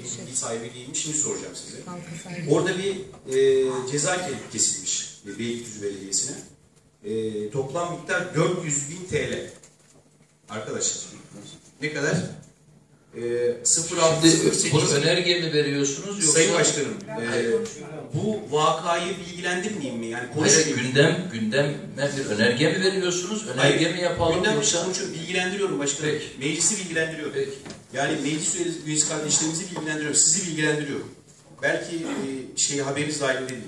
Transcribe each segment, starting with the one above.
bilgi sahibi değilim. Şimdi soracağım size. Orada bir ceza kesilmiş Beylikdüzü Belediyesi'ne. Toplam miktar 400.000 TL. Arkadaşlar. Ne kadar? 0.608. Bunu önerge mi veriyorsunuz yoksa? Sayın Başkanım, bu vakayı bilgilendirmeyeyim mi? Yani hayır, gündeme bir önerge mi veriyorsunuz? Önerge mi yapalım? Gündem konuşuyorum, bilgilendiriyorum başkanım. Peki. Meclisi bilgilendiriyorum. Peki. Yani meclis üyesi kardeşlerimizi bilgilendiriyorum, sizi bilgilendiriyorum. Belki haberiniz dahilinde değil.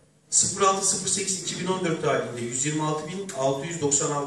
06.08.2014 tarihinde 126.696,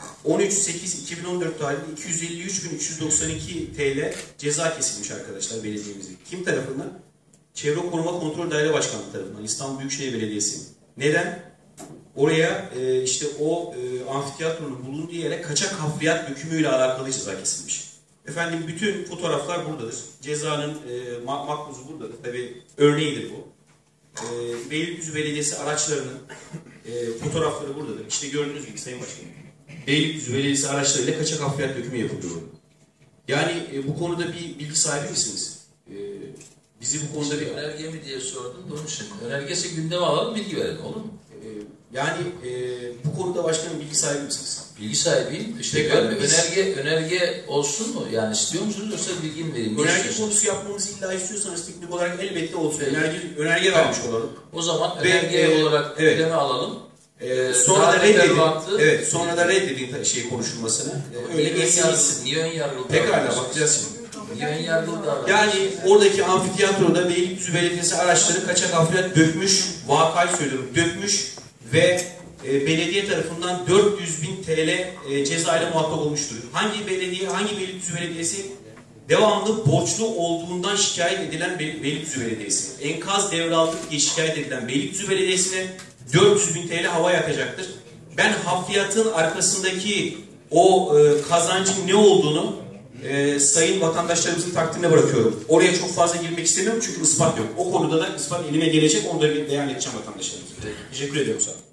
13.8.2014 tarihinde 253.392 TL ceza kesilmiş arkadaşlar belediyemize. Kim tarafından? Çevre Koruma Kontrol Daire Başkanlığı tarafından, İstanbul Büyükşehir Belediyesi. Neden? Oraya işte o amfiteyatronun bulunduğu yere kaçak hafriyat dökümüyle alakalı ceza kesilmiş. Efendim bütün fotoğraflar buradadır. Cezanın makbuzu buradadır. Tabii örneğidir bu. Beylikdüzü Belediyesi araçlarının fotoğrafları buradadır. İşte gördüğünüz gibi Sayın Başkanım. Beylikdüzü Belediyesi araçlarıyla kaçak hafriyat dökümü yapılıyor. Yani bu konuda bir bilgi sahibi misiniz? Bizi bu konuda bir... Önerge mi diye sordum da onun için. Önergesi gündeme alalım, bilgi verelim, olur mu? Yani bu konuda başkanım bilgi sahibi misiniz? Bilgi sahibiyim. İşte önerge olsun mu? Yani istiyor musunuz yoksa bilgi mi vereyim? Önerge konusu yapmamızı illa istiyorsanız teknik olarak elbette olsun. Önerge vermiş olalım. O zaman önerge olarak gündeme alalım. Sonra da reddedin. Evet, sonra da reddedin konuşulmasını. Öyle niye ön yargılı? Tekrar bakacağız şimdi. Niye ön yargılı davranış? Yani oradaki amfiteyatroda Beylikdüzü Belediyesi araçları kaçak hafriyat dökmüş, vakayı söylüyorum, dökmüş ve belediye tarafından 400.000 TL cezayla muhatap olmuştur. Hangi Beylikdüzü Belediyesi? Devamlı borçlu olduğundan şikayet edilen Beylikdüzü Belediyesi. Enkaz devraldı diye şikayet edilen Beylikdüzü Belediyesi'ne 400.000 TL hava yakacaktır. Ben hafriyatın arkasındaki o kazancın ne olduğunu sayın vatandaşlarımızın takdirine bırakıyorum. Oraya çok fazla girmek istemiyorum çünkü ispat yok. O konuda da ispat elime gelecek, onu da beyan edeceğim vatandaşlarımıza. Teşekkür ediyorum sana.